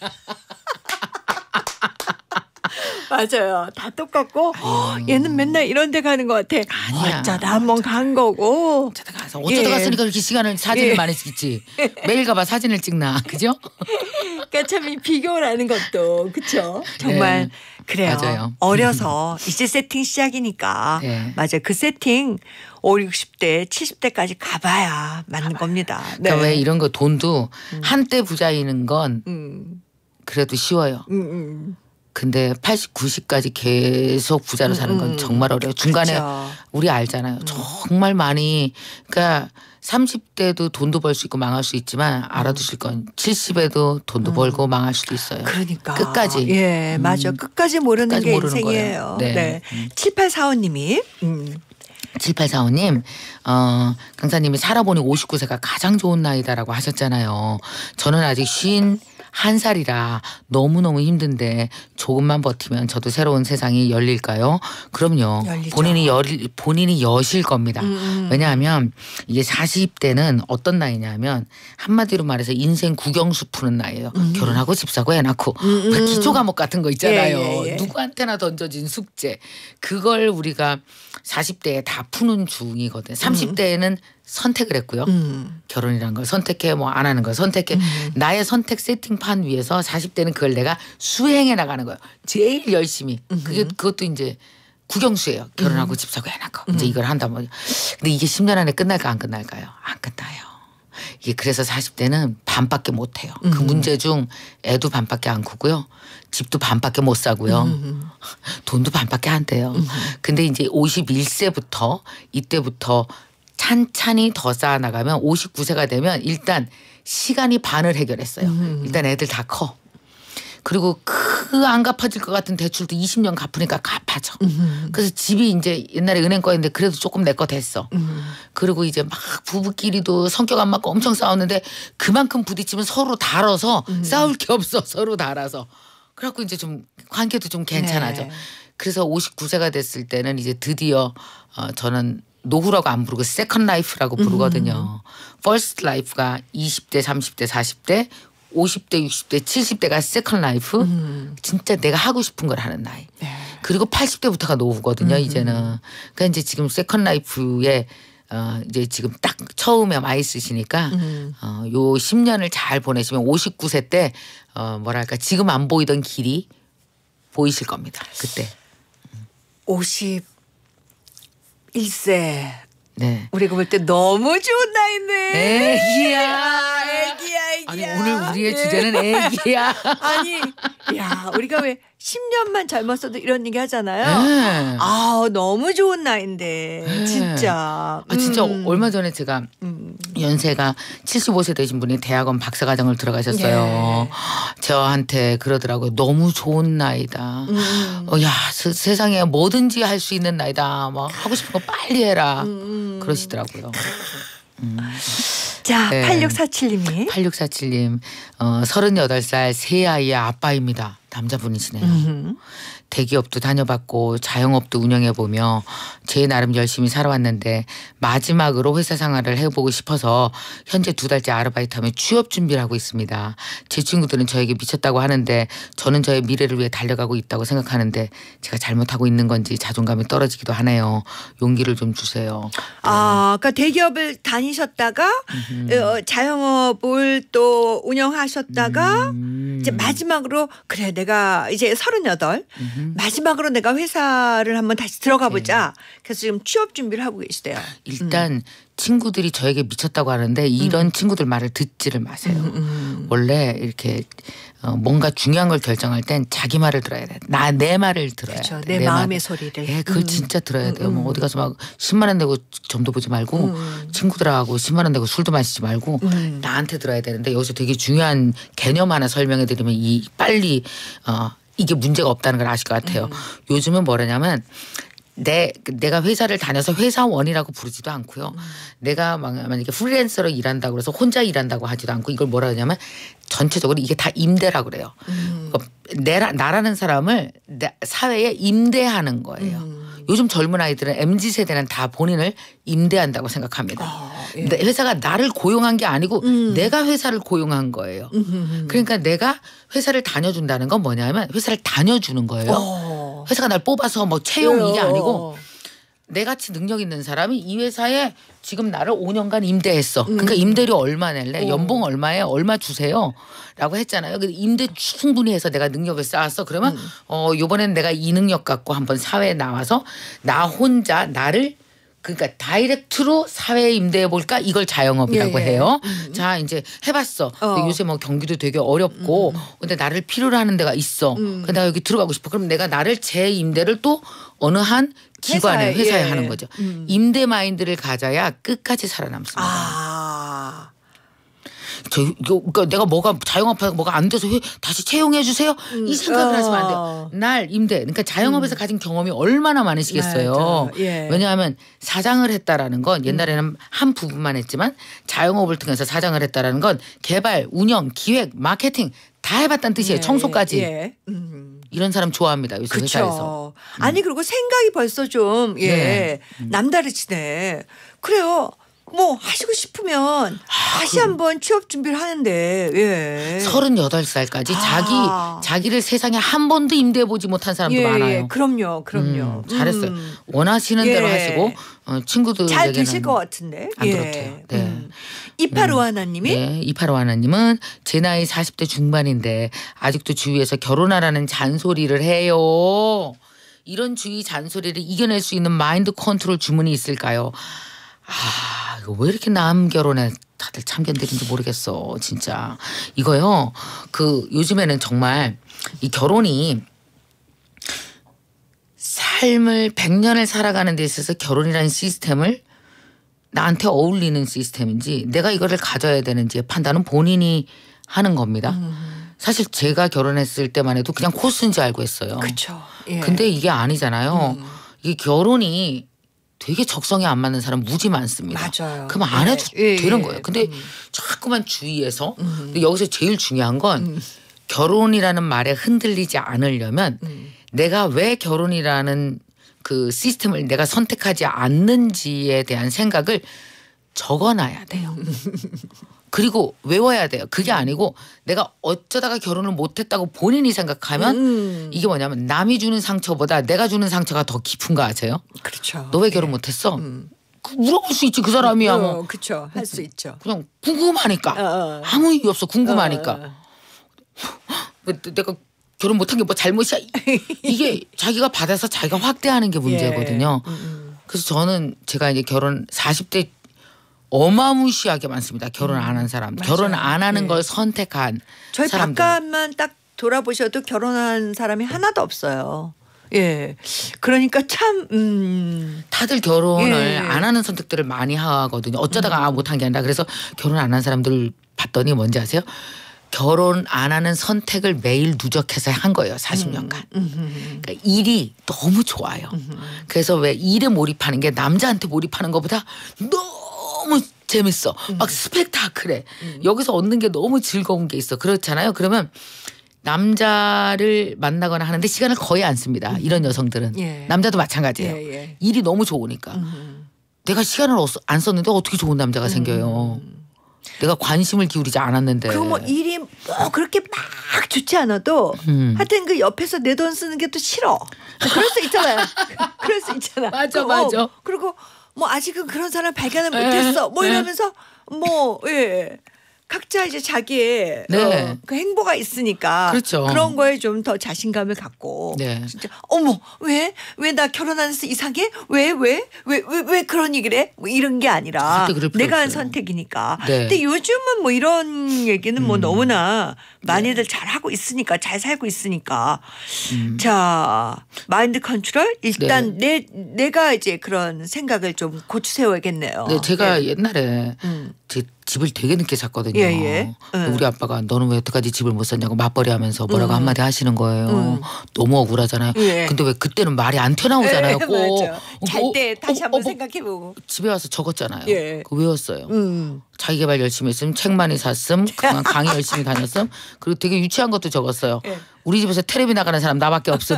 맞아요. 다 똑같고 어, 얘는 맨날 이런 데 가는 것 같아. 아니야. 어쩌다 한번 간 거고. 어쩌다 가서 어쩌다 예. 갔으니까 그렇게 시간을 사진을 예. 많이 찍지. 매일 가봐 사진을 찍나. 그죠? 그러니까 참 이 비교라는 것도 그렇죠. 정말 네. 그래요. 맞아요. 어려서 이제 세팅 시작이니까 네. 맞아요. 그 세팅 오십, 육십 대, 칠십 대까지 가봐야 맞는 겁니다. 네. 그러니까 왜 이런 거 돈도 한때 부자이는 건 음, 그래도 쉬워요. 음, 음. 근데 팔십, 구십까지 계속 부자로 사는 건 음, 정말 어려워요. 중간에 그렇죠. 우리 알잖아요. 정말 많이 그러니까 삼십 대도 돈도 벌 수 있고 망할 수 있지만 알아두실 건 칠십에도 돈도 음. 벌고 망할 수도 있어요. 그러니까 끝까지. 예, 맞아. 음. 끝까지 모르는 끝까지 게 모르는 인생이에요. 거예요. 네. 네. 음. 칠팔사오님이 음. 칠팔사오님, 어, 강사님이 살아보니 오십구 세가 가장 좋은 나이다라고 하셨잖아요. 저는 아직 쉰한 살이라 너무너무 힘든데 조금만 버티면 저도 새로운 세상이 열릴까요? 그럼요. 열리죠. 본인이 열, 본인이 여실 겁니다. 음. 왜냐하면 이게 사십 대는 어떤 나이냐면 한마디로 말해서 인생 국영수 푸는 나이예요. 음. 결혼하고 집 사고 애 낳고 음, 음. 기초 과목 같은 거 있잖아요. 예, 예, 예. 누구한테나 던져진 숙제. 그걸 우리가 사십 대에 다 푸는 중이거든요. 삼십 대에는 선택을 했고요. 음. 결혼이란 걸 선택해 뭐 안 하는 걸 선택해. 나의 선택 세팅판 위에서 사십 대는 그걸 내가 수행해 나가는 거예요. 제일 열심히. 그게 그것도 이제 국영수예요. 결혼하고 집 사고 애 낳고 이제 이걸 한다 뭐. 근데 이게 십 년 안에 끝날까 안 끝날까요? 안 끝나요. 이게 그래서 사십 대는 반밖에 못 해요. 그 문제 중 애도 반밖에 안 크고요. 집도 반밖에 못 사고요. 돈도 반밖에 안 돼요. 근데 이제 오십일 세부터 이때부터 찬찬히 더 쌓아나가면 오십구 세가 되면 일단 시간이 반을 해결했어요. 일단 애들 다 커. 그리고 그 안 갚아질 것 같은 대출도 이십 년 갚으니까 갚아져. 그래서 집이 이제 옛날에 은행 거였는데 그래도 조금 내 거 됐어. 그리고 이제 막 부부끼리도 성격 안 맞고 엄청 싸웠는데 그만큼 부딪히면 서로 달아서 싸울 게 없어. 서로 달아서. 그래갖고 이제 좀 관계도 좀 괜찮아져. 네. 그래서 오십구 세가 됐을 때는 이제 드디어 어, 저는 노후라고 안 부르고 세컨 라이프라고 부르거든요. 퍼스트 라이프가 이십 대, 삼십 대, 사십 대, 오십 대, 육십 대, 칠십 대가 세컨 라이프. 음. 진짜 내가 하고 싶은 걸 하는 나이. 네. 그리고 팔십 대부터가 노후거든요. 음. 이제는. 그러니까 이제 지금 세컨 라이프에 어, 이제 지금 딱 처음에 와 있으시니까 음. 어, 요 십 년을 잘 보내시면 오십구 세 때 어, 뭐랄까 지금 안 보이던 길이 보이실 겁니다. 그때. 오십일 세. 네. 우리가 볼 때 너무 좋은 나이네. 애기야. 애기야, 애기야. 아니 오늘 우리의 예. 주제는 애기야. 아니, 야, 우리가 왜 십 년만 젊었어도 이런 얘기 하잖아요. 네. 아, 너무 좋은 나이인데. 네. 진짜. 아, 진짜 음. 얼마 전에 제가 음. 연세가 칠십오 세 되신 분이 대학원 박사과정을 들어가셨어요. 예. 저한테 그러더라고요. 너무 좋은 나이다. 음. 어, 야, 세, 세상에 뭐든지 할 수 있는 나이다. 뭐 하고 싶은 거 빨리 해라. 음. 그러시더라고요. 자, 네. 팔육사칠님이. 팔육사칠 님, 어, 서른여덟 살 세 아이의 아빠입니다. 남자분이시네요. 음. 대기업도 다녀봤고 자영업도 운영해보며 제 나름 열심히 살아왔는데 마지막으로 회사 생활을 해보고 싶어서 현재 두 달째 아르바이트하며 취업 준비를 하고 있습니다. 제 친구들은 저에게 미쳤다고 하는데 저는 저의 미래를 위해 달려가고 있다고 생각하는데 제가 잘못하고 있는 건지 자존감이 떨어지기도 하네요. 용기를 좀 주세요. 아, 그러니까 대기업을 다니셨다가 어, 자영업을 또 운영하셨다가 음. 이제 마지막으로 그래 내가 이제 서른여덟 마지막으로 내가 회사를 한번 다시 들어가 보자. 그래서 지금 취업 준비를 하고 계시대요. 일단 친구들이 저에게 미쳤다고 하는데 이런 친구들 말을 듣지를 마세요. 원래 이렇게 어, 뭔가 중요한 걸 결정할 땐 자기 말을 들어야 돼. 나 내 말을 들어야 그렇죠. 돼. 내 마음의 말. 소리를. 예, 그걸 음. 진짜 들어야 돼요. 음, 뭐 음. 어디 가서 막 십만 원 내고 점도 보지 말고 음. 친구들하고 십만 원 내고 술도 마시지 말고 음. 나한테 들어야 되는데 여기서 되게 중요한 개념 하나 설명해 드리면 이 빨리 어, 이게 문제가 없다는 걸 아실 것 같아요. 음. 요즘은 뭐라냐면 내 내가 회사를 다녀서 회사원이라고 부르지도 않고요. 음. 내가 막 만약에 프리랜서로 일한다고 그래서 혼자 일한다고 하지도 않고 이걸 뭐라 하냐면 전체적으로 이게 다 임대라고 그래요. 음. 그러니까 내라 나라는 사람을 내- 사회에 임대하는 거예요. 음. 요즘 젊은 아이들은 엠지 세대는 다 본인을 임대한다고 생각합니다. 아, 예. 내- 회사가 나를 고용한 게 아니고 음. 내가 회사를 고용한 거예요. 음. 그러니까 내가 회사를 다녀준다는 건 뭐냐면 회사를 다녀주는 거예요. 어. 회사가 날 뽑아서 뭐 채용 이게 어. 아니고 내같이 능력 있는 사람이 이 회사에 지금 나를 오 년간 임대했어. 음. 그러니까 임대료 얼마 낼래? 어. 연봉 얼마에 얼마 주세요. 라고 했잖아요. 근데 임대 충분히 해서 내가 능력을 쌓았어. 그러면 음. 어 요번엔 내가 이 능력 갖고 한번 사회에 나와서 나 혼자 나를 그러니까 다이렉트로 사회에 임대해 볼까 이걸 자영업이라고 예, 예. 해요. 음. 자 이제 해봤어. 근데 어. 요새 뭐 경기도 되게 어렵고 근데 나를 필요로 하는 데가 있어. 음. 근데 나 여기 들어가고 싶어. 그럼 내가 나를 재 임대를 또 어느 한 기관에 회사에, 회사에 예. 하는 거죠. 음. 임대 마인드를 가져야 끝까지 살아남습니다. 아. 저 이거 그러니까 내가 뭐가 자영업하고 뭐가 안 돼서 회- 다시 채용해 주세요. 이 생각을 어. 하시면 안 돼요. 날 임대. 그러니까 자영업에서 가진 경험이 얼마나 많으시겠어요. 맞아. 예. 왜냐하면 사장을 했다라는 건 옛날에는 한 부분만 했지만 자영업을 통해서 사장을 했다라는 건 개발, 운영, 기획, 마케팅 다 해봤다는 뜻이에요. 예, 청소까지. 예. 음. 이런 사람 좋아합니다. 요새 회사에서. 그렇죠. 아니 그리고 생각이 벌써 좀 예. 네. 남다르시네. 그래요. 뭐 하시고 싶으면 다시 한번 취업 준비를 하는데 예. 서른여덟 살까지 아. 자기 자기를 세상에 한 번도 임대해 보지 못한 사람도 예, 많아요. 예. 그럼요. 그럼요. 음, 잘했어요. 음. 원하시는 예. 대로 하시고 어, 친구들에게는 잘 되실 것 같은데. 안 예. 그렇대요. 네. 음. 이팔오 하나님이 네, 이팔오 하나님은 제 나이 사십 대 중반인데 아직도 주위에서 결혼하라는 잔소리를 해요. 이런 주위 잔소리를 이겨낼 수 있는 마인드 컨트롤 주문이 있을까요? 아, 이거 왜 이렇게 남 결혼에 다들 참견들인지 모르겠어, 진짜. 이거요, 그 요즘에는 정말 이 결혼이 삶을 백 년을 살아가는 데 있어서 결혼이라는 시스템을 나한테 어울리는 시스템인지 내가 이거를 가져야 되는지의 판단은 본인이 하는 겁니다. 사실 제가 결혼했을 때만 해도 그냥 코스인 줄 알고 했어요. 그렇죠. 예. 근데 이게 아니잖아요. 이게 결혼이 되게 적성에 안 맞는 사람 무지 많습니다. 맞아요. 그럼 안 예. 해도 예, 되는 예. 거예요. 근데 음. 자꾸만 주위에서 근데 여기서 제일 중요한 건 결혼이라는 말에 흔들리지 않으려면 음. 내가 왜 결혼이라는 그 시스템을 내가 선택하지 않는지에 대한 생각을 적어놔야 돼요. 그리고 외워야 돼요. 그게 아니고 내가 어쩌다가 결혼을 못했다고 본인이 생각하면 음. 이게 뭐냐면 남이 주는 상처보다 내가 주는 상처가 더 깊은 거 아세요? 그렇죠. 너 왜 결혼 못했어? 음. 그 물어볼 수 있지 그 사람이야 뭐. 어, 그쵸. 할 수 있죠. 그냥 궁금하니까. 어, 어. 아무 이유 없어 궁금하니까. 어, 왜 내가 결혼 못한 게 뭐 잘못이야? 이게 자기가 받아서 자기가 확대하는 게 문제거든요. 예. 음, 음. 그래서 저는 제가 이제 결혼 사십 대 어마무시하게 많습니다. 결혼 안 한 사람. 맞아요. 결혼 안 하는 예. 걸 선택한 저희 사람들. 바깥만 딱 돌아보셔도 결혼한 사람이 하나도 없어요. 예. 그러니까 참, 음. 다들 결혼을 예. 안 하는 선택들을 많이 하거든요. 어쩌다가 음. 아, 못한 게 아니라 그래서 결혼 안 한 사람들 봤더니 뭔지 아세요? 결혼 안 하는 선택을 매일 누적해서 한 거예요. 사십 년간. 음. 그러니까 일이 너무 좋아요. 그래서 왜 일에 몰입하는 게 남자한테 몰입하는 것보다 너무 재밌어. 막 스펙타클해. 여기서 얻는 게 너무 즐거운 게 있어. 그렇잖아요. 그러면 남자를 만나거나 하는데 시간을 거의 안 씁니다. 이런 여성들은. 예. 남자도 마찬가지예요. 예, 예. 일이 너무 좋으니까. 음. 내가 시간을 안 썼는데 어떻게 좋은 남자가 생겨요. 내가 관심을 기울이지 않았는데. 그리고 뭐 일이 뭐 그렇게 막 좋지 않아도 음. 하여튼 그 옆에서 내 돈 쓰는 게 또 싫어. 그럴 수 있잖아요. 그럴 수 있잖아. 맞아, 그, 맞아. 어, 그리고 뭐 아직은 그런 사람 발견을 에, 못했어. 뭐 에. 이러면서 뭐 예. 각자 이제 자기의 네. 어, 그 행보가 있으니까 그렇죠. 그런 거에 좀 더 자신감을 갖고 네. 진짜 어머 왜 왜 나 결혼 안 해서 이상해 왜 왜 왜 왜 왜 그런 얘기를 해 뭐 이런 게 아니라 절대 그럴 필요 내가 한 없어요. 선택이니까. 네. 근데 요즘은 뭐 이런 얘기는 뭐 음. 너무나 많이들 잘 하고 있으니까 잘 살고 있으니까 음. 자 마인드 컨트롤 일단 내 내가 이제 그런 생각을 좀 고쳐 세워야겠네요. 네, 제가 예. 옛날에 음. 제 집을 되게 늦게 샀거든요. 예, 예. 근데 응. 우리 아빠가 너는 왜 여태까지 집을 못 샀냐고 맞벌이 하면서 뭐라고 음. 한마디 하시는 거예요. 음. 너무 억울하잖아요. 예. 근데 왜 그때는 말이 안 튀어나오잖아요. 예, 꼭. 맞아. 잘 어, 때 다시 어, 한번 어, 생각해보고. 집에 와서 적었잖아요. 예. 그거 외웠어요. 음. 자기개발 열심히 했음, 책 많이 샀음, 강의 강의 열심히 다녔음, 그리고 되게 유치한 것도 적었어요. 예. 우리 집에서 텔레비 나가는 사람 나밖에 없음.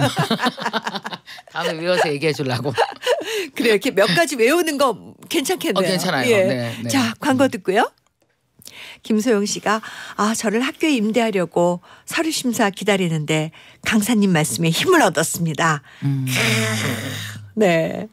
다음에 외워서 얘기해 주려고. 그래 이렇게 몇 가지 외우는 거 괜찮겠네요. 어, 괜찮아요. 예. 네, 네. 자 광고 듣고요. 김소영 씨가 아 저를 학교에 임대하려고 서류 심사 기다리는데 강사님 말씀에 힘을 얻었습니다. 음. 네.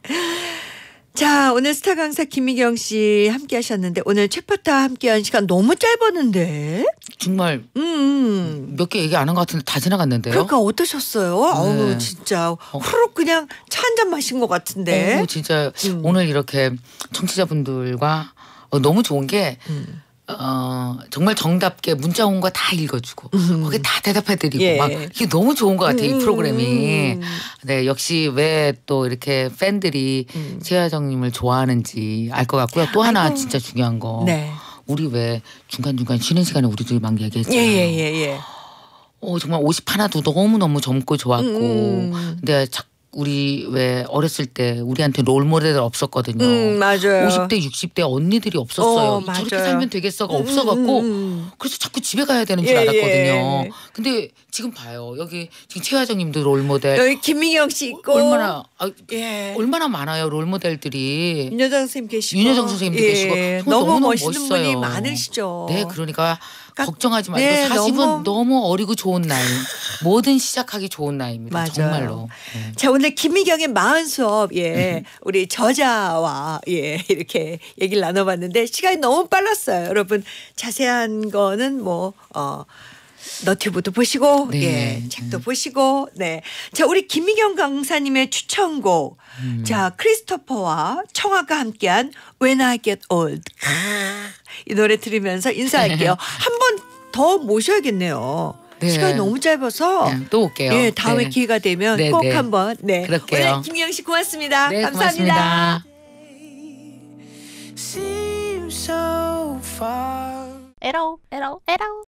자 오늘 스타 강사 김미경 씨 함께 하셨는데 오늘 최파타 함께한 시간 너무 짧았는데 정말 음 몇 개 얘기 안 한 것 같은데 다 지나갔는데요. 그러니까 어떠셨어요? 아우 네. 진짜 후루룩 그냥 차 한 잔 마신 것 같은데 어, 진짜 음. 오늘 이렇게 청취자분들과 어, 너무 좋은 게 음. 어, 정말 정답게 문자 온 거 다 읽어주고 거기 다 대답해드리고 예. 막 이게 너무 좋은 것 같아요. 이 음, 프로그램이. 음. 네 역시 왜 또 이렇게 팬들이 음. 최하정님을 좋아하는지 알 것 같고요. 또 하나 아이고. 진짜 중요한 거 네. 우리 왜 중간중간 쉬는 시간에 우리들이 막 얘기했잖아요. 예예예 예, 예. 어, 정말 옷이 하나도 너무너무 젊고 좋았고 음. 근데 자, 우리 왜 어렸을 때 우리한테 롤모델 없었거든요. 음 맞아요. 오십 대 육십 대 언니들이 없었어요. 어, 저렇게 맞아요. 살면 되겠어가 음, 없어갖고 음, 음. 그래서 자꾸 집에 가야 되는 줄 예, 알았거든요. 예. 근데 지금 봐요. 여기 지금 최하정님도 롤모델 여기 김미경 씨 있고 얼마나 아, 예. 얼마나 많아요 롤모델들이. 윤여정 선생님 계시고 윤여정 선생님도 계시고 예. 정말 너무 너무너무 멋있는 멋있어요. 분이 많으시죠. 네, 그러니까 그러니까 걱정하지 말고 네, 사십은 너무- 너무... 어리고 좋은 나이. 뭐든 시작하기 좋은 나이입니다. 맞아요. 정말로. 네. 자 오늘 김미경의 마흔 수업 예 우리 저자와 예 이렇게 얘기를 나눠봤는데 시간이 너무 빨랐어요. 여러분 자세한 거는 뭐어 너튜브도 보시고 네. 예 책도 보시고 네 자 우리 김미경 강사님의 추천곡 자 크리스토퍼와 청아가 함께한 When I Get Old 이 노래 들으면서 인사할게요. 한 번 더 모셔야겠네요. 네. 시간이 너무 짧아서 네, 또 올게요. 예, 다음에 네. 기회가 되면 네, 꼭 네. 한번 네. 그럴게요. 오늘 김미경 씨 고맙습니다. 네, 감사합니다. 고맙습니다. Seems so far. 에러 에러 에러